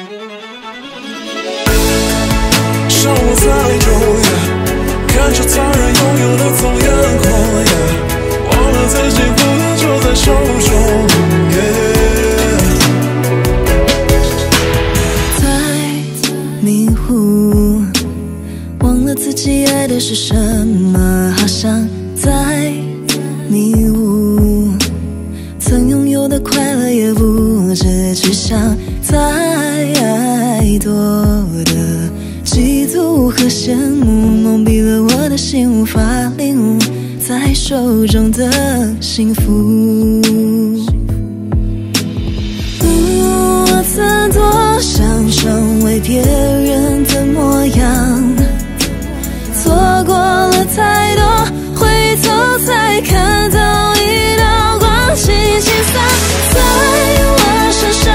伤我太久，看着他人拥有的从眼眶，忘了自己不能就在手中。 太迷糊，忘了自己爱的是什么，好像在迷雾。曾拥有的快乐也不知去向，太多的嫉妒和羡慕蒙蔽了我的心，无法领悟在手中的幸福。我曾多想成为别人的模样，错过了太多，回头才看到一道光轻轻洒在我身上，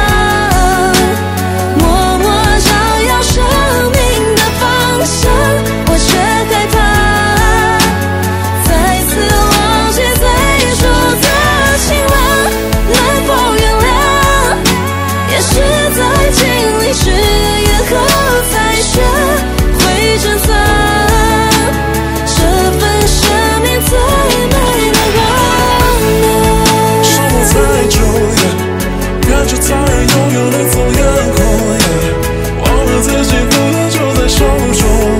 默默照耀生命的方向。我却害怕再次忘记最初的情郎，能否原谅？也是在经历誓言后才学会珍藏这份生命最美的光芒。 伤我太久，看着他人拥有的从眼眶，忘了自己不能就在手中。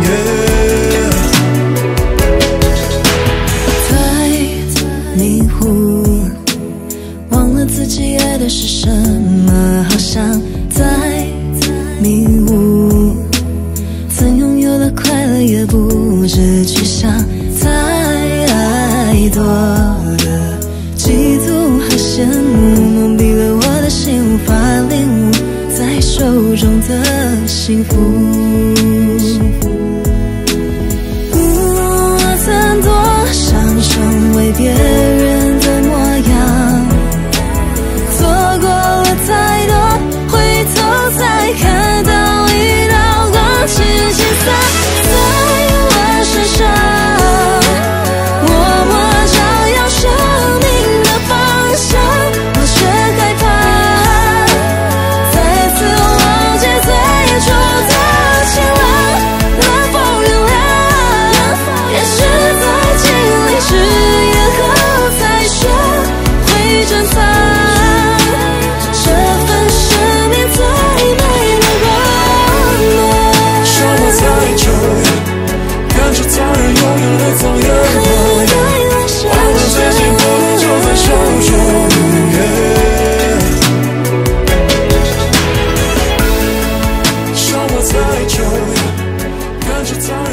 太迷糊，忘了自己爱的是什么，好像在迷雾。曾拥有的快乐也不知去向，太多的嫉妒和羡慕蒙蔽了我的心，无法领悟在手中的幸福。我曾多想成为别人的模样，错过了太多，回头才看到一道光轻轻洒在我身上，默默照耀生命的方向。我却害怕再次忘记最初的情郎，能否原谅？也是在经历誓言后才学会珍藏这份生命最美的光芒。 伤我太久，看着他人拥有的从眼眶，忘了自己不能就在手中。伤我太久，看着他人